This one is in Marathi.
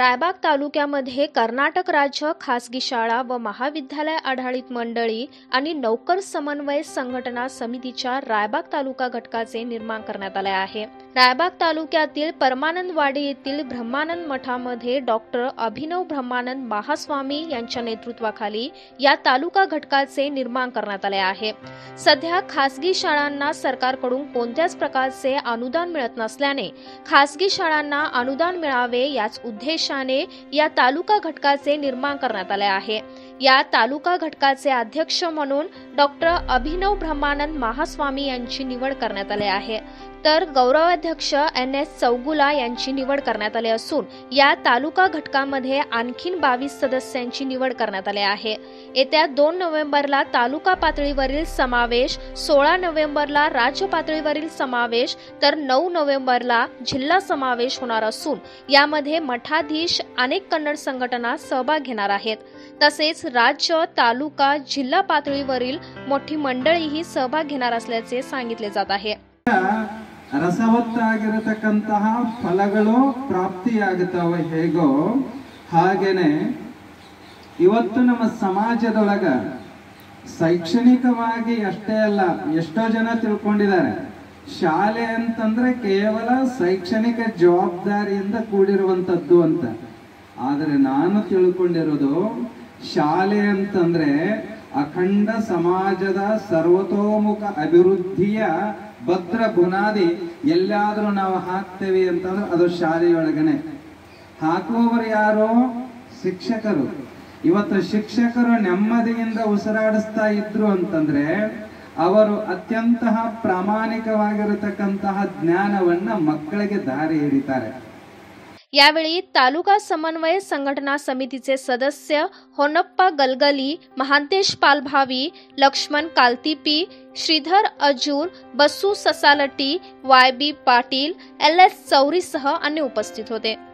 रायबाग तालुक्यामध्ये कर्नाटक राज्य खासगी शाळा व महाविद्यालय आधारित मंडळी आणि नौकर समन्वय संघटना समितीच्या रायबाग तालुका घटकाचे निर्माण करण्यात आले आहे। रायबाग तालुक्यातील परमानंदवाडी येथील ब्रह्मानंद मठामध्ये डॉक्टर अभिनव ब्रह्मानंद महास्वामी यांच्या नेतृत्वाखाली या तालुका घटकाचे निर्माण करण्यात आले आहे। सध्या खासगी शाळांना सरकारकडून कोणत्याच प्रकारचे अनुदान मिळत नसल्याने खासगी शाळांना अनुदान मिळावे याच उद्देशाने या तालुका घटकाचे निर्माण करण्यात आले आहे। या तालुका घटकाचे अध्यक्ष म्हणून डॉक्टर अभिनव ब्रह्मानंद महास्वामी यांची निवड करण्यात आली आहे, तर गौरवाध्यक्ष NS चौगुला यांची निवड करण्यात आली असून या तालुका घटकामध्ये आणखीन 22 सदस्यांची निवड करण्यात आली आहे। येत्या 2 नोव्हेंबरला तालुका पातळीवरील समावेश, 16 नोव्हेंबरला राज्य पातळीवरील समावेश, तर 9 नोव्हेंबरला जिल्हा समावेश होणार असून यामध्ये मठाधीश अनेक कन्नड संघटना सहभाग घेणार आहेत। तसेच राज्य, तालुका, जिल्हा पातळीवरील मोठी मंडळीही सहभाग घेणार असल्याचे सांगितले जात आहे। ರಸವತ್ತಾಗಿರತಕ್ಕಂತಹ ಫಲಗಳು ಪ್ರಾಪ್ತಿಯಾಗುತ್ತವೆ ಹೇಗೋ ಹಾಗೇನೆ ಇವತ್ತು ನಮ್ಮ ಸಮಾಜದೊಳಗ ಶೈಕ್ಷಣಿಕವಾಗಿ ಅಷ್ಟೇ ಅಲ್ಲ ಎಷ್ಟೋ ಜನ ತಿಳ್ಕೊಂಡಿದ್ದಾರೆ ಶಾಲೆ ಅಂತಂದ್ರೆ ಕೇವಲ ಶೈಕ್ಷಣಿಕ ಜವಾಬ್ದಾರಿಯಿಂದ ಕೂಡಿರುವಂತದ್ದು ಅಂತ। ಆದರೆ ನಾನು ತಿಳ್ಕೊಂಡಿರೋದು ಶಾಲೆ ಅಂತಂದ್ರೆ ಅಖಂಡ ಸಮಾಜದ ಸರ್ವತೋಮುಖ ಅಭಿವೃದ್ಧಿಯ ಭದ್ರ ಬುನಾದಿ ಎಲ್ಲಾದರೂ ನಾವು ಹಾಕ್ತೇವೆ ಅಂತಂದ್ರೆ ಅದು ಶಾಲೆಯೊಳಗನೆ ಹಾಕುವವರು ಯಾರು? ಶಿಕ್ಷಕರು। ಇವತ್ತು ಶಿಕ್ಷಕರು ನೆಮ್ಮದಿಯಿಂದ ಉಸಿರಾಡಿಸ್ತಾ ಇದ್ರು ಅಂತಂದ್ರೆ ಅವರು ಅತ್ಯಂತ ಪ್ರಾಮಾಣಿಕವಾಗಿರತಕ್ಕಂತಹ ಜ್ಞಾನವನ್ನ ಮಕ್ಕಳಿಗೆ ದಾರಿ ಹಿಡಿತಾರೆ। यावेळी तालुका समन्वय संघटना समितीचे सदस्य होनप्पा गलगली, महांतेश पालभावी, लक्ष्मण कालतीपी, श्रीधर अजूर, बसू ससालटी, YB पाटील, LS चौरीसह अन्य उपस्थित होते।